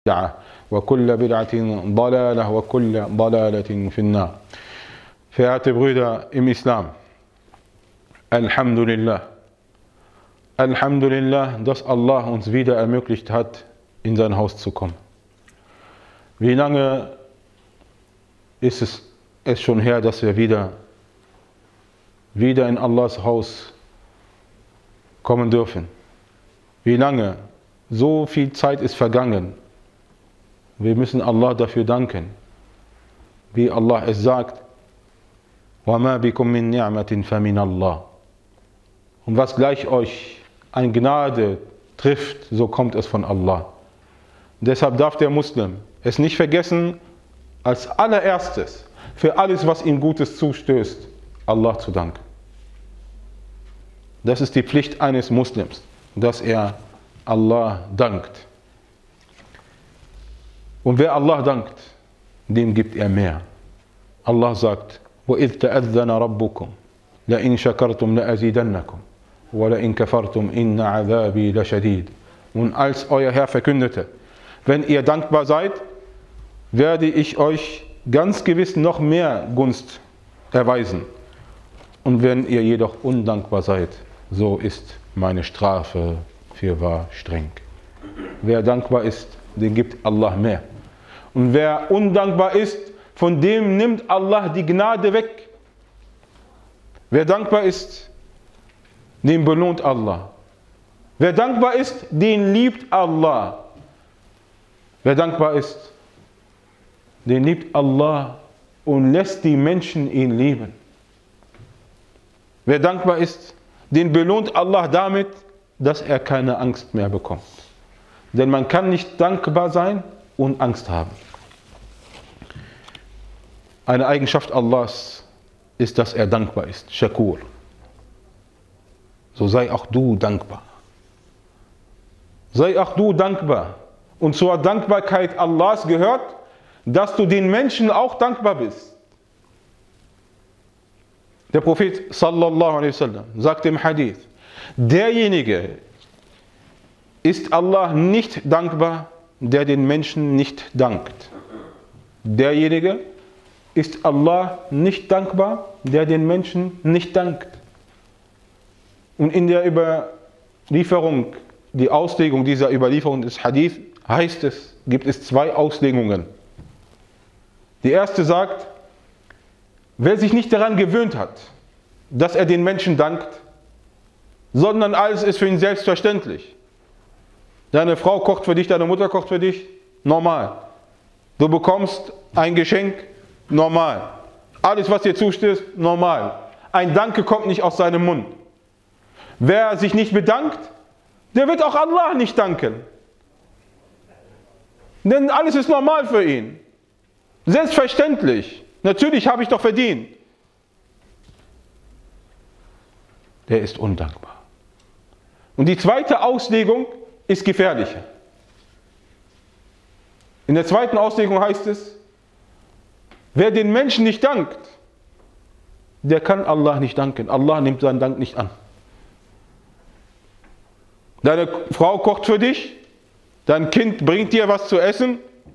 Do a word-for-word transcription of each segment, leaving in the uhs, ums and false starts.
بدعة وكل بدعة ضلالة وكل ضلالة في النار. Verehrte Brüder im Islam, Alhamdulillah, Alhamdulillah, dass Allah uns wieder ermöglicht hat, in sein Haus zu kommen. Wie lange ist es, es schon her, dass wir wieder, wieder in Allahs Haus kommen dürfen? Wie lange? So viel Zeit ist vergangen. Wir müssen Allah dafür danken. Wie Allah es sagt, وَمَا بِكُم مِّن نِعْمَةٍ فَمِنَ اللَّهِ. Und was gleich euch an Gnade trifft, so kommt es von Allah. Deshalb darf der Muslim es nicht vergessen, als allererstes für alles, was ihm Gutes zustößt, Allah zu danken. Das ist die Pflicht eines Muslims, dass er Allah dankt. Und wer Allah dankt, dem gibt er mehr. Allah sagt, وَإِذْ تَأَذَّنَ رَبُّكُمْ لَإِنْ شَكَرْتُمْ لَأَزِيدَنَّكُمْ وَلَإِنْ كَفَرْتُمْ إِنَّ عَذَابِي لَشَدِيدٌ. Und als euer Herr verkündete, wenn ihr dankbar seid, werde ich euch ganz gewiss noch mehr Gunst erweisen. Und wenn ihr jedoch undankbar seid, so ist meine Strafe fürwahr streng. Wer dankbar ist, den gibt Allah mehr. Und wer undankbar ist, von dem nimmt Allah die Gnade weg. Wer dankbar ist, den belohnt Allah. Wer dankbar ist, den liebt Allah. Wer dankbar ist, den liebt Allah und lässt die Menschen ihn lieben. Wer dankbar ist, den belohnt Allah damit, dass er keine Angst mehr bekommt. Denn man kann nicht dankbar sein und Angst haben. Eine Eigenschaft Allahs ist, dass er dankbar ist. Shakur. So sei auch du dankbar. Sei auch du dankbar. Und zur Dankbarkeit Allahs gehört, dass du den Menschen auch dankbar bist. Der Prophet sallallahu alaihi wasallam sagt im Hadith, derjenige ist Allah nicht dankbar, der den Menschen nicht dankt. Derjenige ist Allah nicht dankbar, der den Menschen nicht dankt. Und in der Überlieferung, die Auslegung dieser Überlieferung des Hadith, heißt es, gibt es zwei Auslegungen. Die erste sagt, wer sich nicht daran gewöhnt hat, dass er den Menschen dankt, sondern alles ist für ihn selbstverständlich. Deine Frau kocht für dich, deine Mutter kocht für dich, normal. Du bekommst ein Geschenk, normal. Alles, was dir zustößt, normal. Ein Danke kommt nicht aus seinem Mund. Wer sich nicht bedankt, der wird auch Allah nicht danken. Denn alles ist normal für ihn. Selbstverständlich. Natürlich habe ich doch verdient. Der ist undankbar. Und die zweite Auslegung ist gefährlicher. In der zweiten Auslegung heißt es, wer den Menschen nicht dankt, der kann Allah nicht danken. Allah nimmt seinen Dank nicht an. Deine Frau kocht für dich, dein Kind bringt dir was zu essen.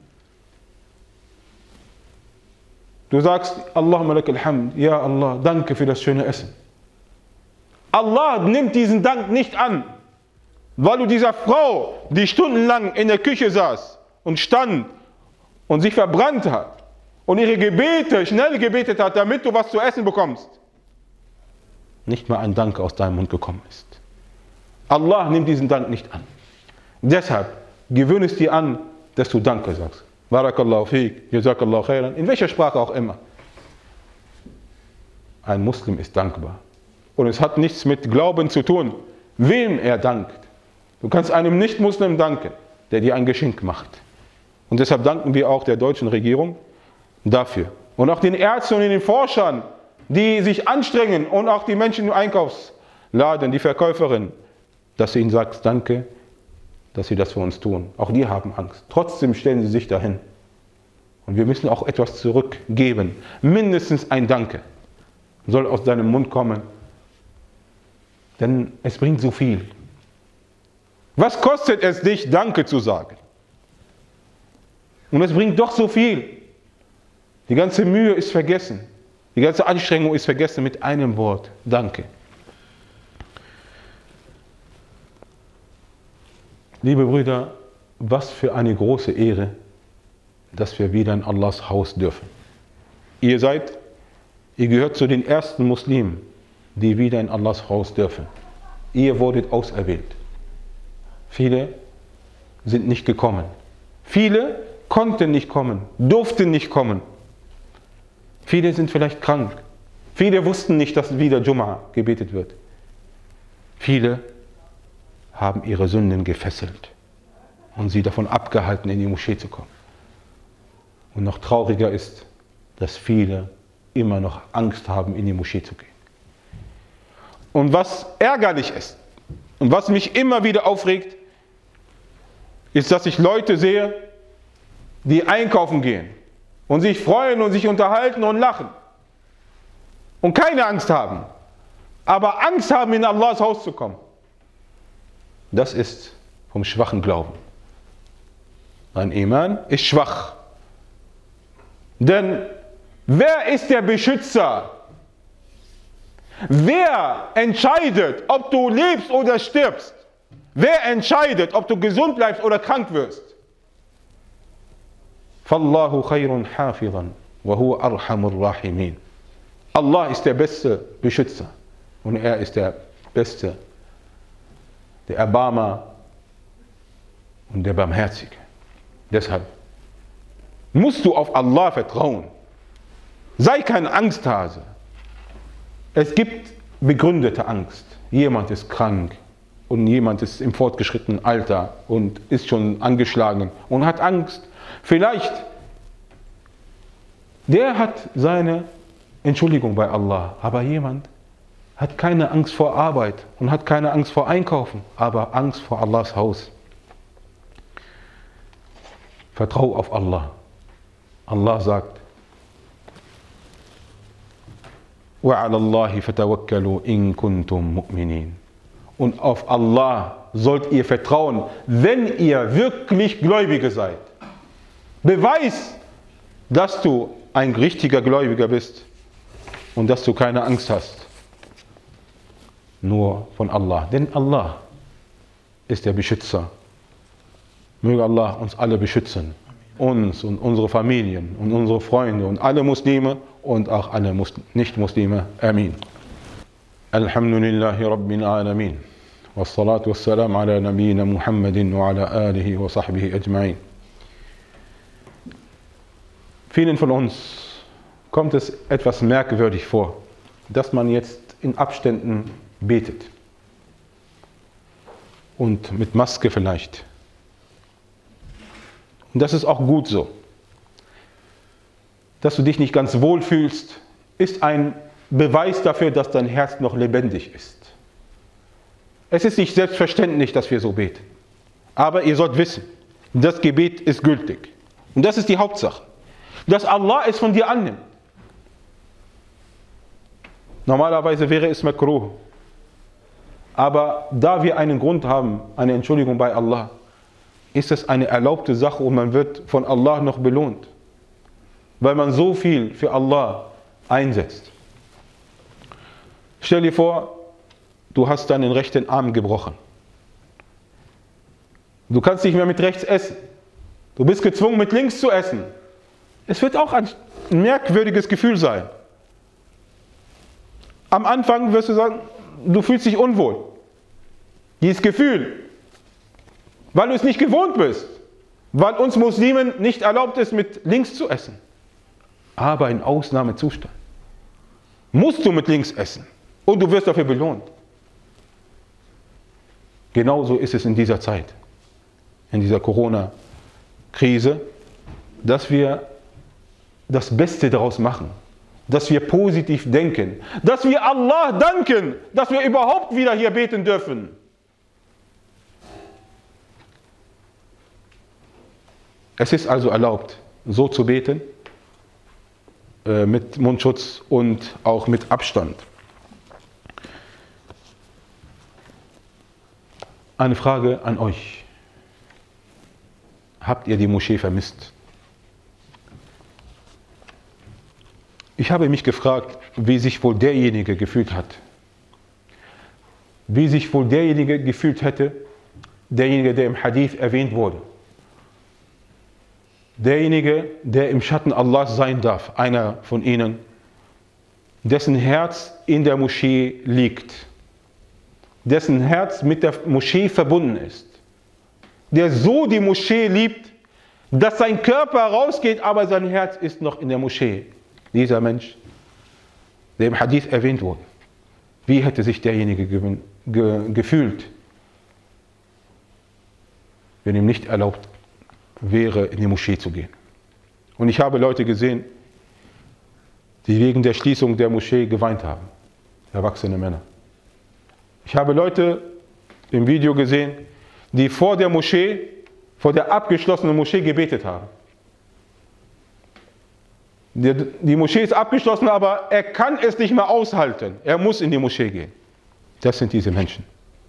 Du sagst, Allahumma lakal hamd, ja Allah, danke für das schöne Essen. Allah nimmt diesen Dank nicht an, weil du dieser Frau, die stundenlang in der Küche saß und stand und sich verbrannt hat und ihre Gebete schnell gebetet hat, damit du was zu essen bekommst, nicht mal ein Dank aus deinem Mund gekommen ist. Allah nimmt diesen Dank nicht an. Deshalb gewöhne es dir an, dass du Danke sagst. Barakallahu fiik, jazakallahu khairan, in welcher Sprache auch immer. Ein Muslim ist dankbar. Und es hat nichts mit Glauben zu tun, wem er dankt. Du kannst einem Nicht-Muslim danken, der dir ein Geschenk macht. Und deshalb danken wir auch der deutschen Regierung dafür. Und auch den Ärzten und den Forschern, die sich anstrengen, und auch die Menschen im Einkaufsladen, die Verkäuferin, dass sie ihnen sagst, danke, dass sie das für uns tun. Auch die haben Angst. Trotzdem stellen sie sich dahin. Und wir müssen auch etwas zurückgeben. Mindestens ein Danke soll aus deinem Mund kommen. Denn es bringt so viel. Was kostet es dich, Danke zu sagen? Und es bringt doch so viel. Die ganze Mühe ist vergessen. Die ganze Anstrengung ist vergessen mit einem Wort. Danke. Liebe Brüder, was für eine große Ehre, dass wir wieder in Allahs Haus dürfen. Ihr seid, ihr gehört zu den ersten Muslimen, die wieder in Allahs Haus dürfen. Ihr wurdet auserwählt. Viele sind nicht gekommen. Viele konnten nicht kommen, durften nicht kommen. Viele sind vielleicht krank. Viele wussten nicht, dass wieder Jum'a gebetet wird. Viele haben ihre Sünden gefesselt und sie davon abgehalten, in die Moschee zu kommen. Und noch trauriger ist, dass viele immer noch Angst haben, in die Moschee zu gehen. Und was ärgerlich ist und was mich immer wieder aufregt, ist, dass ich Leute sehe, die einkaufen gehen und sich freuen und sich unterhalten und lachen und keine Angst haben, aber Angst haben, in Allahs Haus zu kommen. Das ist vom schwachen Glauben. Ein Iman ist schwach. Denn wer ist der Beschützer? Wer entscheidet, ob du lebst oder stirbst? Wer entscheidet, ob du gesund bleibst oder krank wirst? Fallahu khayrun hafizan wa huwa arhamur rahimin. Allah ist der beste Beschützer und er ist der beste, der Erbarmer und der Barmherzige. Deshalb musst du auf Allah vertrauen. Sei kein Angsthase. Es gibt begründete Angst. Jemand ist krank und jemand ist im fortgeschrittenen Alter und ist schon angeschlagen und hat Angst. Vielleicht, der hat seine Entschuldigung bei Allah, aber jemand hat keine Angst vor Arbeit und hat keine Angst vor Einkaufen, aber Angst vor Allahs Haus. Vertrau auf Allah. Allah sagt, وَعَلَى اللَّهِ فَتَوَكَّلُوا إِن كُنتُم مُؤْمِنِينَ. Und auf Allah sollt ihr vertrauen, wenn ihr wirklich Gläubige seid. Beweis, dass du ein richtiger Gläubiger bist und dass du keine Angst hast. Nur von Allah. Denn Allah ist der Beschützer. Möge Allah uns alle beschützen. Uns und unsere Familien und unsere Freunde und alle Muslime und auch alle Nicht-Muslime. Amin. Alhamdulillahi Rabbil Alamin. Wassalatu wassalam ala nabiyyina Muhammadin wa ala alihi wa sahbihi ajma'in. Vielen von uns kommt es etwas merkwürdig vor, dass man jetzt in Abständen betet. Und mit Maske vielleicht. Und das ist auch gut so. Dass du dich nicht ganz wohl fühlst, ist ein Beweis dafür, dass dein Herz noch lebendig ist. Es ist nicht selbstverständlich, dass wir so beten. Aber ihr sollt wissen, das Gebet ist gültig. Und das ist die Hauptsache. Dass Allah es von dir annimmt. Normalerweise wäre es makruh. Aber da wir einen Grund haben, eine Entschuldigung bei Allah, ist es eine erlaubte Sache und man wird von Allah noch belohnt. Weil man so viel für Allah einsetzt. Stell dir vor, du hast deinen rechten Arm gebrochen. Du kannst nicht mehr mit rechts essen. Du bist gezwungen, mit links zu essen. Es wird auch ein merkwürdiges Gefühl sein. Am Anfang wirst du sagen, du fühlst dich unwohl. Dieses Gefühl, weil du es nicht gewohnt bist, weil uns Muslimen nicht erlaubt ist, mit links zu essen. Aber in Ausnahmezustand musst du mit links essen und du wirst dafür belohnt. Genauso ist es in dieser Zeit, in dieser Corona-Krise, dass wir das Beste daraus machen, dass wir positiv denken, dass wir Allah danken, dass wir überhaupt wieder hier beten dürfen. Es ist also erlaubt, so zu beten, äh, mit Mundschutz und auch mit Abstand. Eine Frage an euch. Habt ihr die Moschee vermisst? Ich habe mich gefragt, wie sich wohl derjenige gefühlt hat. Wie sich wohl derjenige gefühlt hätte, derjenige, der im Hadith erwähnt wurde. Derjenige, der im Schatten Allahs sein darf, einer von ihnen, dessen Herz in der Moschee liegt, dessen Herz mit der Moschee verbunden ist, der so die Moschee liebt, dass sein Körper rausgeht, aber sein Herz ist noch in der Moschee. Dieser Mensch, der im Hadith erwähnt wurde, wie hätte sich derjenige ge ge gefühlt, wenn ihm nicht erlaubt wäre, in die Moschee zu gehen? Und ich habe Leute gesehen, die wegen der Schließung der Moschee geweint haben, erwachsene Männer. Ich habe Leute im Video gesehen, die vor der Moschee, vor der abgeschlossenen Moschee gebetet haben. Die, die Moschee ist abgeschlossen, aber er kann es nicht mehr aushalten. Er muss in die Moschee gehen. Das sind diese Menschen.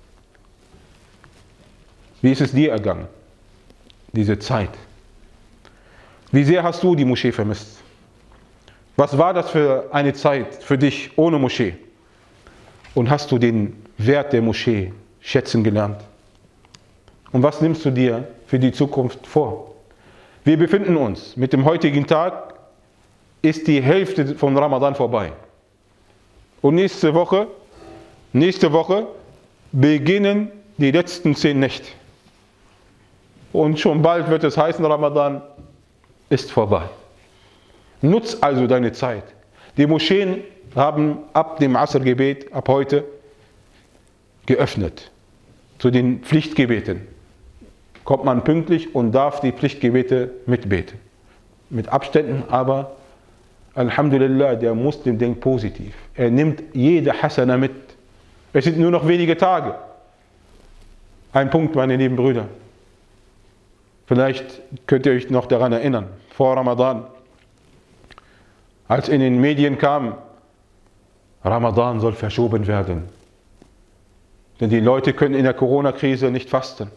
Wie ist es dir ergangen, diese Zeit? Wie sehr hast du die Moschee vermisst? Was war das für eine Zeit für dich ohne Moschee? Und hast du den Wert der Moschee schätzen gelernt? Und was nimmst du dir für die Zukunft vor? Wir befinden uns, mit dem heutigen Tag ist die Hälfte von Ramadan vorbei. Und nächste Woche, nächste Woche beginnen die letzten zehn Nächte. Und schon bald wird es heißen, Ramadan ist vorbei. Nutz also deine Zeit. Die Moscheen haben ab dem Asr-Gebet, ab heute, geöffnet. Zu den Pflichtgebeten kommt man pünktlich und darf die Pflichtgebete mitbeten. Mit Abständen, aber Alhamdulillah, der Muslim denkt positiv. Er nimmt jede Hasana mit. Es sind nur noch wenige Tage. Ein Punkt, meine lieben Brüder. Vielleicht könnt ihr euch noch daran erinnern, vor Ramadan, als in den Medien kam, Ramadan soll verschoben werden. Denn die Leute können in der Corona-Krise nicht fasten.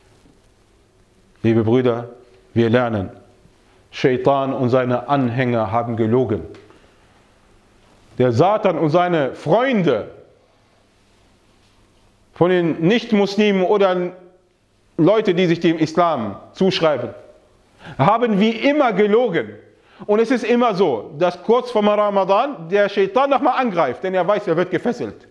Liebe Brüder, wir lernen, Shaitan und seine Anhänger haben gelogen. Der Satan und seine Freunde von den Nicht-Muslimen oder Leute, die sich dem Islam zuschreiben, haben wie immer gelogen. Und es ist immer so, dass kurz vor Ramadan der Shaitan nochmal angreift, denn er weiß, er wird gefesselt.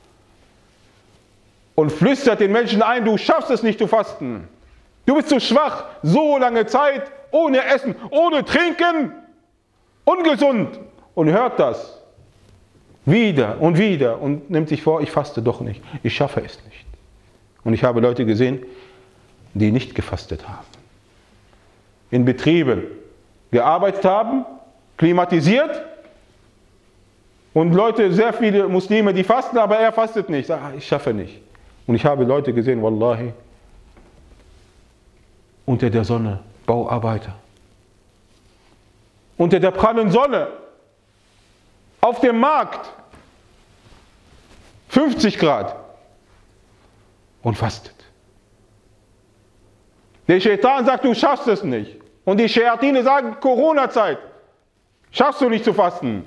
Und flüstert den Menschen ein, du schaffst es nicht zu fasten. Du bist zu schwach, so lange Zeit, ohne Essen, ohne Trinken, ungesund. Und hört das wieder und wieder und nimmt sich vor, ich faste doch nicht, ich schaffe es nicht. Und ich habe Leute gesehen, die nicht gefastet haben. In Betrieben gearbeitet haben, klimatisiert. Und Leute, sehr viele Muslime, die fasten, aber er fastet nicht. Ah, ich schaffe nicht. Und ich habe Leute gesehen, Wallahi, unter der Sonne, Bauarbeiter. Unter der prallen Sonne, auf dem Markt, fünfzig Grad und fastet. Der Shaitan sagt, du schaffst es nicht. Und die Schayatine sagen, Corona-Zeit, schaffst du nicht zu fasten.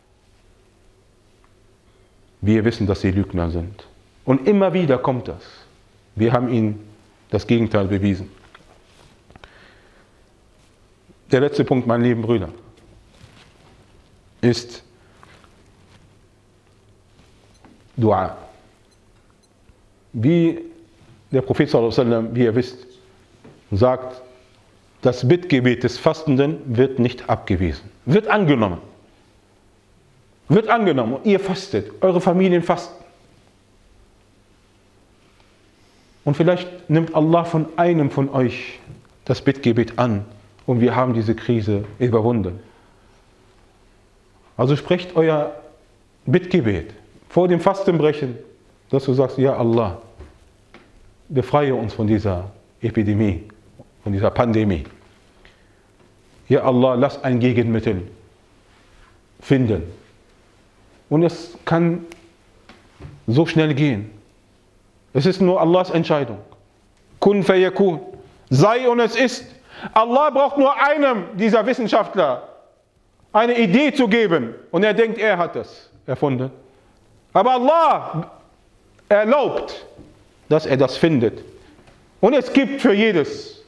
Wir wissen, dass sie Lügner sind. Und immer wieder kommt das. Wir haben ihnen das Gegenteil bewiesen. Der letzte Punkt, meine lieben Brüder, ist Dua. Wie der Prophet sallallahu alaihi wasallam, wie ihr wisst, sagt, das Bittgebet des Fastenden wird nicht abgewiesen, wird angenommen. Wird angenommen. Ihr fastet, eure Familien fasten. Und vielleicht nimmt Allah von einem von euch das Bittgebet an und wir haben diese Krise überwunden. Also sprecht euer Bittgebet vor dem Fastenbrechen, dass du sagst, ja Allah, befreie uns von dieser Epidemie, von dieser Pandemie. Ja Allah, lass ein Gegenmittel finden. Und es kann so schnell gehen. Es ist nur Allahs Entscheidung. Kun fayakun. Sei und es ist. Allah braucht nur einem dieser Wissenschaftler, eine Idee zu geben und er denkt, er hat das erfunden. Aber Allah erlaubt, dass er das findet. Und es gibt für jedes,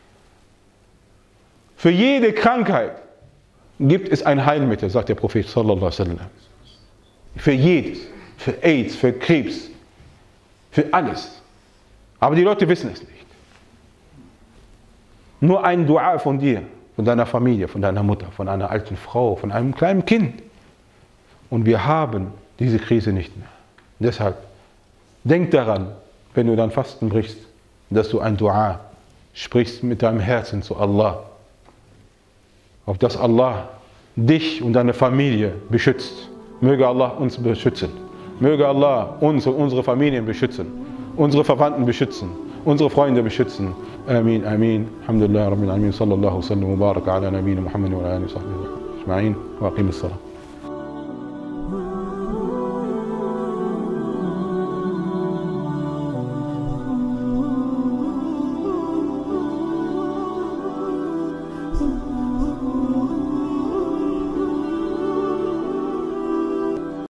für jede Krankheit gibt es ein Heilmittel, sagt der Prophet sallallahu alaihi wasallam. Für jedes, für AIDS, für Krebs, für alles. Aber die Leute wissen es nicht. Nur ein Dua von dir, von deiner Familie, von deiner Mutter, von einer alten Frau, von einem kleinen Kind. Und wir haben diese Krise nicht mehr. Deshalb, denk daran, wenn du dein Fasten brichst, dass du ein Dua sprichst mit deinem Herzen zu Allah. Auf dass Allah dich und deine Familie beschützt. Möge Allah uns beschützen. Möge Allah uns und unsere Familien beschützen. Unsere Verwandten beschützen. Unsere Freunde beschützen. Amin, Amin. Alhamdulillah, Rabbil Alamin. Sallallahu sallam wa baraka ala nabiyina Muhammad wa ala alihi wa sahbihi ajma'in. Wa aqim as-salat.